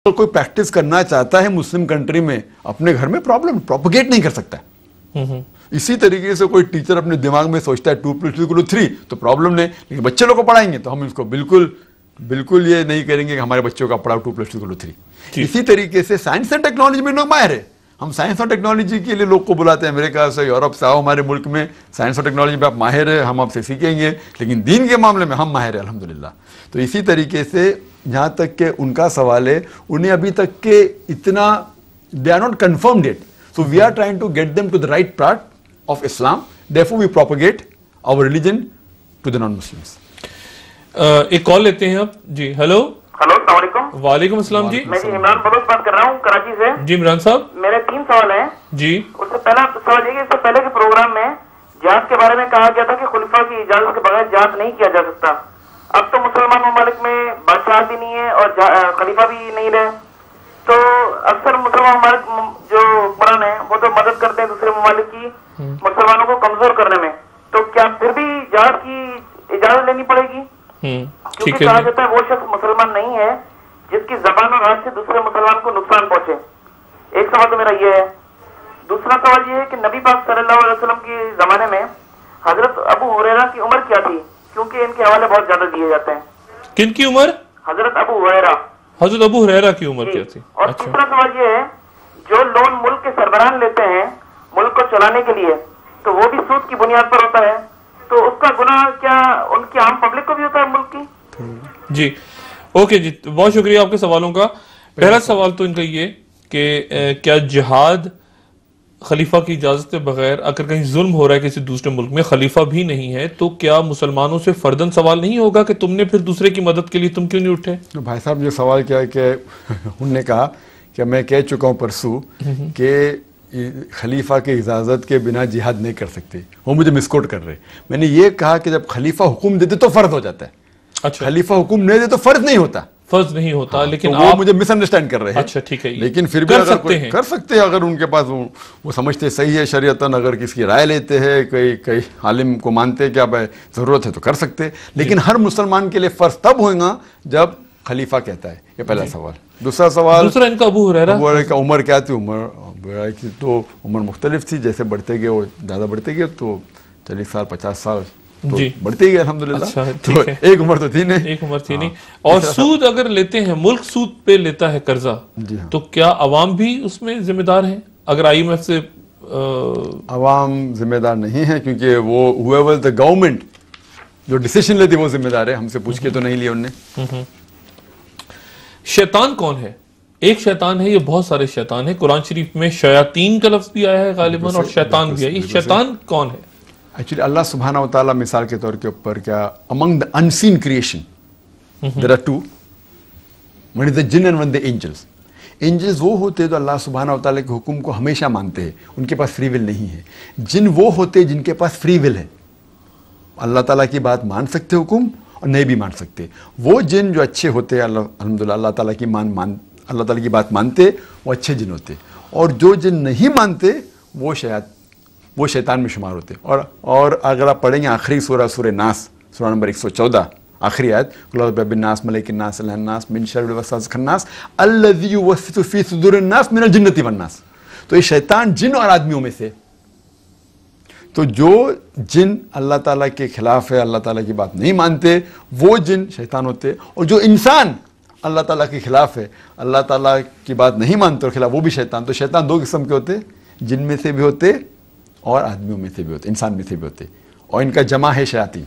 کوئی پریکٹس کرنا چاہتا ہے مسلم کنٹری میں اپنے گھر میں پروپگیٹ نہیں کر سکتا ہے. اسی طریقے سے کوئی ٹیچر اپنے دماغ میں سوچتا ہے 2+2=3 تو پرابلم نہیں, لیکن بچے لوگ کو پڑھائیں گے تو ہم اس کو بالکل یہ نہیں کریں گے کہ ہمارے بچوں کا پڑھاؤ 2+2=3. اسی طریقے سے سائنس اینڈ ٹیکنالوجی میں لوگ ماہر ہیں. ہم سائنس اور ٹیکنالوجی کے لیے لوگ کو بلاتے ہیں امریکہ سے, یورپ سے, آؤ ہمارے ملک میں سائنس اور ٹیکنالوجی میں آپ ماہر ہیں, ہم آپ سے سیکھیں گے, لیکن دین کے معاملے میں ہم ماہر ہیں الحمدللہ. تو اسی طریقے سے جہاں تک کہ ان کا سوال ہے, انہیں ابھی تک کہ اتنا they are not confirmed yet. So we are trying to get them to the right part of Islam. Therefore we propagate our religion to the non-Muslims. ایک کال لیتے ہیں آپ. جی ہیلو. ہلو السلام علیکم. وعلیکم السلام. جی میں عمران بلوچ بات کر رہا ہوں کراچی سے. جی عمران صاحب, میرے 3 سوال ہیں. جی. اس سے پہلا سوال یہ کہ اس سے پہلے کے پروگرام میں جہاد کے بارے میں کہا گیا تھا کہ خلیفہ کی اجازت کے بغیر جہاد نہیں کیا جا سکتا. اب تو مسلمان ممالک میں بادشاہ بھی نہیں ہے اور خلیفہ بھی نہیں رہے, تو اکثر مسلمان ممالک جو حکمران ہیں وہ تو مدد کرتے ہیں دوسرے ممالک کی مسلمانوں کو کمزور کرنے میں, تو کیا پھر بھی جہاد کی اجازت لینی پڑے گی؟ کیونکہ کہا جاتا ہے وہ شخص مسلمان نہیں ہے جس کی زبان اور ہاتھ سے دوسرے مسلمان کو نقصان پہنچے. ایک سوال تو میرا یہ ہے. دوسرا سوال یہ ہے کہ نبی پاک صلی اللہ علیہ وسلم کے زمانے میں حضرت ابو ہریرہ کی عمر کیا تھی؟ کیونکہ ان کے حوالے بہت زیادہ دیے جاتے ہیں. کن کی عمر؟ حضرت ابو ہریرہ. حضرت ابو ہریرہ کی عمر کیا تھی؟ اور تیسرا سوال یہ ہے, جو لون ملک کے سربراہ لیتے ہیں ملک کو چلانے کے لیے, تو وہ بھی سود کی بنیاد پر ہوتا ہے, تو اس کا گناہ کیا ان کی عام پبلک کو بھی ہوتا ہے ملک کی؟ جی اوکے جی, بہت شکریہ آپ کے سوالوں کا. پہلا سوال تو ان کا یہ کہ کیا جہاد خلیفہ کی اجازت کے بغیر, اگر کہیں ظلم ہو رہا ہے کسی دوسرے ملک میں, خلیفہ بھی نہیں ہے, تو کیا مسلمانوں سے فرداً سوال نہیں ہوگا کہ تم نے پھر دوسرے کی مدد کے لیے تم کیوں نہیں اٹھے؟ بھائی صاحب یہ سوال کیا ہے کہ انہوں نے کہا کہ میں کہہ چکا ہوں پرسوں کہ خلیفہ کی اجازت کے بنا جہاد نہیں کر سکتے. وہ مجھے مسکوٹ کر رہے. میں نے یہ کہا کہ جب خلیفہ حکم دیتے تو فرض ہو جاتا ہے, خلیفہ حکم نہیں دے تو فرض نہیں ہوتا. فرض نہیں ہوتا, لیکن وہ مجھے مس انڈرسٹینڈ کر رہے ہیں. اچھا ٹھیک ہے, لیکن پھر بھی کر سکتے ہیں اگر ان کے پاس وہ سمجھتے صحیح ہے شریعتاً, اگر کسی کی رائے لیتے ہیں, کئی عالم کو مانتے ہیں کہ اب ضرورت ہے تو کر سکتے. لیکن ہر مسلمان کے لیے فرض تب ہوگا جب خلیفہ کہتا ہے. یہ پہلا سوال. دوسرا سوال ان کا ابو ہریرہ کا عمر کیا تھی؟ عمر کی تو عمر مختلف تھی, جیسے بڑھتے گئے وہ زیادہ بڑھتے گئے, تو 40 سال 50 سال بڑھتے گئے الحمدللہ. تو ایک عمر تو تھی نہیں, ایک عمر تھی نہیں. اور سود اگر لیتے ہیں, ملک سود پہ لیتا ہے قرضہ, تو کیا عوام بھی اس میں ذمہ دار ہیں؟ اگر IMF سے عوام ذمہ دار نہیں ہے, کیونکہ وہ whoever the government جو ڈیسیشن لیتی وہ ذمہ دار ہے, ہم سے پوچھ کے تو نہیں لیا انہوں نے. شیطان کون ہے؟ ایک شیطان ہے, یہ بہت سارے شیطان ہیں. قرآن شریف میں شیاطین کا لفظ بھی آیا ہے غالباً, اور شیطان بھی ہے. یہ شیطان کون ہے؟ ایکچولی اللہ سبحانہ و تعالیٰ مثال کے طور کے اوپر کیا among the unseen creation there are two, one is the jinn and one the angels. Angels وہ ہوتے ہیں جو اللہ سبحانہ و تعالیٰ کے حکم کو ہمیشہ مانتے ہیں, ان کے پاس فری ول نہیں ہے. جن وہ ہوتے جن کے پاس فری ول ہے, اللہ تعالیٰ کی بات مان سکتے حکم اور نہیں بھی مان سکتے. وہ جن جو اچھے ہوتے الحمدللہ اللہ تعالیٰ کی اللہ تعالیٰ کی بات مانتے, وہ اچھے جن ہوتے. اور جو جن نہیں مانتے وہ شیطان میں شمار ہوتے. اور اگر آپ پڑھیں گے آخری سورہ ناس, سورہ نمبر 114 آخری آیت, قل اعوذ برب الناس ملک الناس الہ الناس من شر الوسواس الخناس الذی یوسوس فی صدور الناس من الجنۃ والناس. تو یہ شیطان جن اور آدمیوں میں سے. تو جو جن اللہ تعالیٰ کے خلاف ہے, اللہ تعالیٰ کی بات نہیں مانتے, وہ جن شیطان ہوتے. اور جو انسان اللہ تعالیٰ کے خلاف ہے, اللہ تعالیٰ کی بات نہیں مانتے اور خلاف, وہ بھی شیطان. تو شیطان 2 قسم کے ہوتے, جن میں سے بھی ہوتے اور آدمیوں میں سے بھی ہوتے, انسان میں سے بھی ہوتے, اور ان کا جمع ہے شیاطین.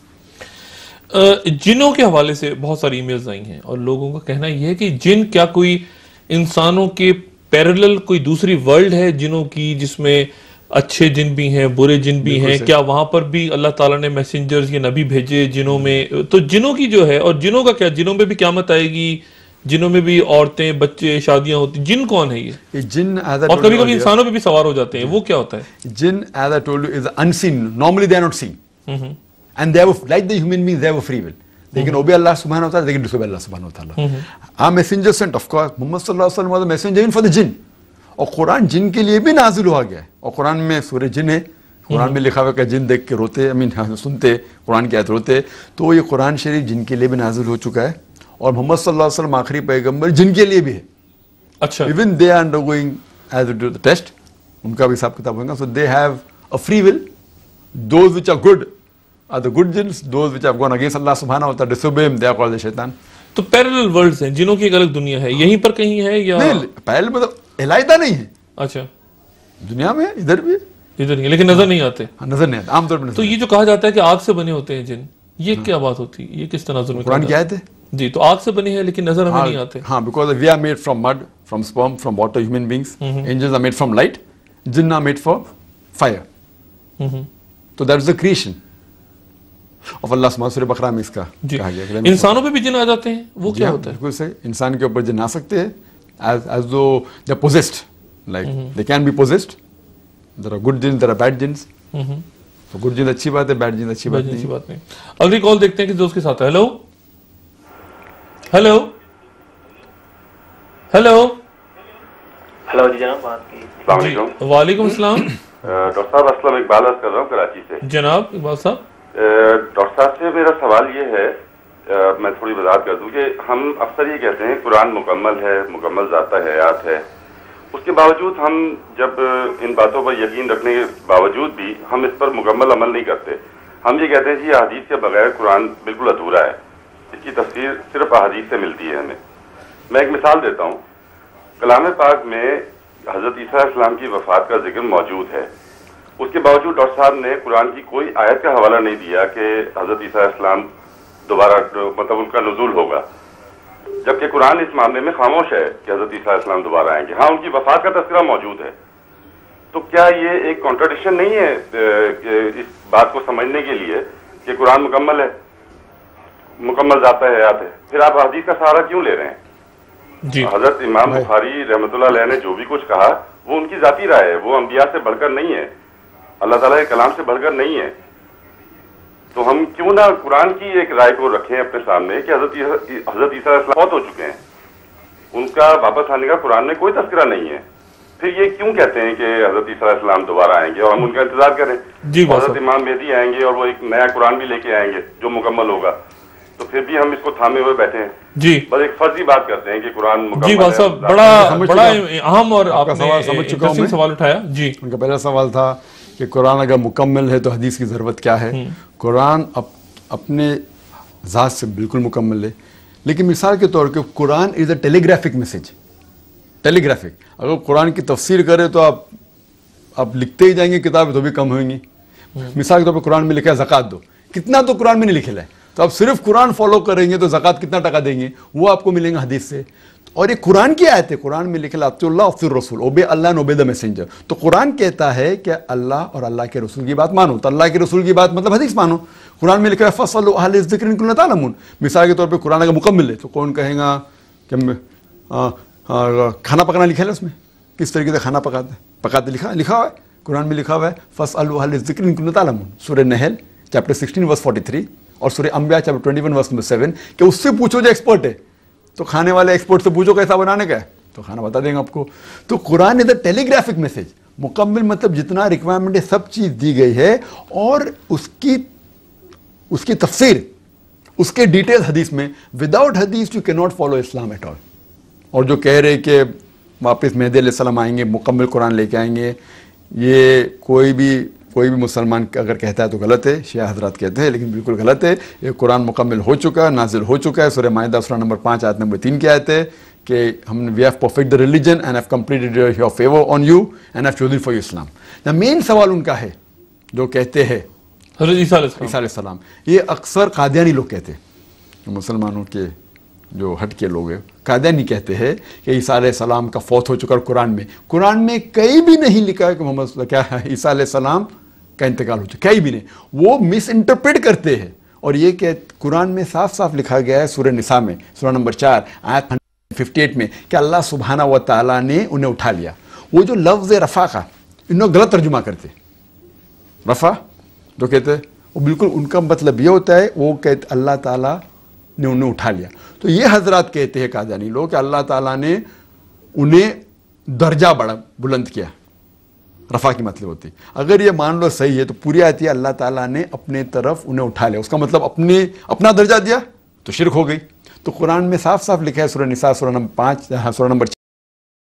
جنوں کے حوالے سے بہت ساری ای میلز آئی ہیں, اور لوگوں کا کہنا یہ ہے کہ جن کیا کوئی انسانوں کے پیرلل کوئی دوسری ورلڈ ہے جنوں کی, جس میں اچھے جن بھی ہیں برے جن بھی ہیں؟ کیا وہاں پر بھی اللہ تعالیٰ نے میسنجرز یا نبی بھیجے جنوں میں؟ تو جنوں کی جو ہے, اور جنوں کا کیا, جنوں میں بھی قیامت آئے گی, جنوں میں بھی عورتیں بچے شادیاں ہوتی, جن کون ہے یہ جن؟ اور کبھی کبھی انسانوں پہ بھی سوار ہو جاتے ہیں, وہ کیا ہوتا ہے؟ جن as I told you is unseen, normally they are not seen, and they have like the human beings they have a free will. They can obey Allah subhanahu wa ta'ala, they can disobey Allah subhanahu wa ta'ala. Our messenger sent, of course, Muhammad sallallahu alaihi wasallam was a messenger even for the jinn. اور قرآن جن کے لیے بھی نازل ہوا گیا ہے, اور قرآن میں سورہ جن ہے, قرآن میں لکھا ہوا کہ جن دیکھ کے روتے, سنتے قرآن کی آیت روتے. تو یہ قرآن شریف جن کے لیے بھی نازل ہو چکا ہے, اور محمد صلی اللہ علیہ وسلم آخری پیغمبر جن کے لیے بھی ہے. اچھا even they are undergoing as a test, ان کا بھی حساب کتاب ہوگا. So they have a free will. Those which are good are the good jinns, those which have gone against Allah subhanahu wa ta'ala, disobey him, they are called the shaitan. تو parallel worlds ہیں جنوں کی ایک الگ دنیا ہے, یہیں پر کہیں ہے یا نہیں پہلے مطلب علیحدہ نہیں ہے, اچھا دنیا میں ادھر بھی ادھر نہیں, لیکن نظر نہیں آتے. نظر نہیں آتا عام طور پہ. تو یہ جو کہا جاتا ہے کہ آگ سے بنے ہوتے ہیں جن, یہ کیا بات ہوتی ہے, یہ کس تناظر میں قرآن کی آیت ہے جی. تو آگ سے بنے ہیں لیکن نظر ہمیں نہیں آتے. ہاں, because we are made from mud, from sperm, from water, human beings. Angels are made from light, jinn are made from fire. So that is the creation of Allah subhanahu سورہ بقرہ میں اس کا کہا گیا ہے. انسانوں پہ بھی جن آ جاتے ہیں, وہ کیا ہوتا ہے؟ بالکل صحیح, انسان کے اوپر جن آ سکتے ہیں as though they are possessed, like they can be possessed. There are good jinns, there are bad jinns. تو good jinn اچھی بات ہے, bad jinn اچھی بات نہیں. اگلی کال دیکھتے ہیں کہ دوست کے ساتھ. ہیلو ہیلو ہیلو ہلو جی جناب, بات کی. السلام علیکم. وعلیکم السلام. ڈاکٹر صاحب اسلم اقبال عرض کر رہا ہوں کراچی سے. جناب اقبال صاحب. ڈاکٹر صاحب سے میرا سوال یہ ہے, میں تھوڑی وضاحت کر دوں کہ ہم اکثر یہ کہتے ہیں قرآن مکمل ہے, مکمل ذاتہ حیات ہے. اس کے باوجود ہم جب ان باتوں پر یقین رکھنے کے باوجود بھی ہم اس پر مکمل عمل نہیں کرتے. ہم یہ کہتے ہیں جی احادیث کے بغیر قرآن بالکل ادھورا ہے, اس کی تفسیر صرف احادیث سے ملتی ہے ہمیں. میں ایک مثال دیتا ہوں. کلام پاک میں حضرت عیسیٰ علیہ السلام کی وفات کا ذکر موجود ہے. اس کے باوجود ڈاکٹر صاحب نے قرآن کی کوئی آیت کا حوالہ نہیں دیا کہ حضرت عیسیٰ علیہ السلام دوبارہ مطلب ان کا نزول ہوگا, جبکہ قرآن اس معاملے میں خاموش ہے کہ حضرت عیسیٰ علیہ السلام دوبارہ آئیں گے. ہاں ان کی وفات کا تذکرہ موجود ہے. تو کیا یہ ایک کانٹرڈکشن نہیں ہے اس بات کو سمجھنے کے لیے کہ قرآن مکمل ہے, مکمل ذاتہ حیات ہے, پھر آپ حدیث کا سہارا کیوں لے رہے ہیں؟ جی حضرت امام بخاری رحمۃ اللہ علیہ نے جو بھی کچھ کہا وہ ان کی ذاتی رائے ہے, وہ انبیاء سے بڑھ کر نہیں ہے, اللہ تعالیٰ کے کلام سے بڑھ کر نہیں ہے. تو ہم کیوں نہ قرآن کی ایک رائے کو رکھیں اپنے سامنے کہ حضرت عیسیٰ علیہ السلام بہت ہو چکے ہیں, ان کا واپس آنے کا قرآن میں کوئی تذکرہ نہیں ہے. پھر یہ کیوں کہتے ہیں کہ حضرت عیسیٰ علیہ السلام دوبارہ آئیں گے اور ہم ان کا انتظار کریں؟ حضرت امام مہدی آئیں گے اور وہ ایک نیا قرآن بھی لے کے آئیں گے جو مکمل ہوگا, تو پھر بھی ہم اس کو تھامے ہوئے بیٹھے ہیں. جی بس ایک فرضی بات کرتے ہیں کہ قرآن مکمل جی ہے. بات صاحب بڑا اہم اور آپ نے سوال اٹھایا. جی ان کا پہلا سوال تھا کہ قرآن اگر مکمل ہے تو حدیث کی ضرورت کیا ہے. قرآن اپنے ذات سے بالکل مکمل ہے, لیکن مثال کے طور پہ قرآن از اے ٹیلیگرافک میسج. ٹیلیگرافک, اگر قرآن کی تفسیر کرے تو آپ لکھتے ہی جائیں گے کتاب تو بھی کم ہوئیں گی. مثال کے طور پہ قرآن میں لکھا ہے زکوٰۃ دو, کتنا تو قرآن میں نہیں لکھا ہے, تو آپ صرف قرآن فالو کریں گے تو زکوٰۃ کتنا ٹکا دیں گے وہ آپ کو ملیں گے حدیث سے. اور یہ قرآن کی آیت ہے, قرآن میں لکھا اطیعوا اللہ واطیعوا الرسول, obey Allah and obey the messenger. تو قرآن کہتا ہے کہ اللہ اور اللہ کے رسول کی بات مانو, تو اللہ کے رسول کی بات مطلب حدیث مانو. قرآن میں لکھا ہے فاسألوا اہل الذکر ان کنتم لا تعلمون. مثال کے طور پہ قرآن اگر مکمل ہے تو کون کہے گا کہ کھانا پکانا لکھا ہے اس میں, کس طریقے سے کھانا پکاتے لکھا ہوا ہے. قرآن میں لکھا ہوا ہے فاسألوا اہل الذکر ان کنتم لا تعلمون, سورہ نحل چیپٹر 16 ورس 43 اور سورہ انبیاء چیپٹر 21 ورس نمبر 7, کہ اس سے پوچھو جو ایکسپرٹ ہے. تو کھانے والے ایکسپرٹ سے پوچھو کیسا بنانے کا ہے تو کھانا بتا دیں گے آپ کو. تو قرآن از اے ٹیلیگرافک میسج. مکمل مطلب جتنا ریکوائرمنٹ ہے سب چیز دی گئی ہے, اور اس کی تفسیر, اس کے ڈیٹیل حدیث میں. Without Hadith you can not follow Islam at all. اور جو کہہ رہے کہ واپس مہدی علیہ السلام آئیں گے مکمل قرآن لے کے آئیں گے, یہ کوئی بھی مسلمان اگر کہتا ہے تو غلط ہے. شیعہ حضرات کہتے ہیں لیکن بالکل غلط ہے. یہ قرآن مکمل ہو چکا ہے, نازل ہو چکا ہے. سورہ مائدہ سورہ نمبر 5 آیت نمبر 3 کی آیت ہے کہ ہم نے we have perfected the religion and have completed your favour on you and have chosen for you Islam. The main سوال ان کا ہے جو کہتے ہیں حضرت عیسیٰ علیہ السلام, یہ اکثر قادیانی لوگ کہتے ہیں, مسلمانوں کے جو ہٹ کے لوگ ہیں قادیانی کہتے ہیں کہ عیسیٰ علیہ السلام کا فوت ہو چکا. قرآن میں کہیں بھی نہیں لکھا ہے کہ محمد کیا عیسیٰ علیہ السلام کا انتقال ہو چکا, کہیں بھی نہیں. وہ مس انٹرپریٹ کرتے ہیں. اور یہ کہ قرآن میں صاف صاف لکھا گیا ہے سورہ نساء میں سورہ نمبر 4 آیت 158 میں کہ اللہ سبحانہ و تعالیٰ نے انہیں اٹھا لیا. وہ جو لفظ رفع کا انہوں غلط ترجمہ کرتے, رفع جو کہتے ہیں وہ بالکل ان کا مطلب یہ ہوتا ہے وہ کہتے اللہ تعالیٰ نے انہیں اٹھا لیا. تو یہ حضرات کہتے ہیں قادیانی لوگ کہ اللہ تعالیٰ نے انہیں درجہ بلند کیا. رفع کی مطلب ہوتی. اگر یہ مان لو صحیح ہے تو پوری آیت ہے اللہ تعالیٰ نے اپنے طرف انہیں اٹھا لیا, اس کا مطلب اپنا درجہ دیا تو شرک ہو گئی. تو قرآن میں صاف صاف لکھا ہے سورہ نساء سورہ نمبر 5 سورہ نمبر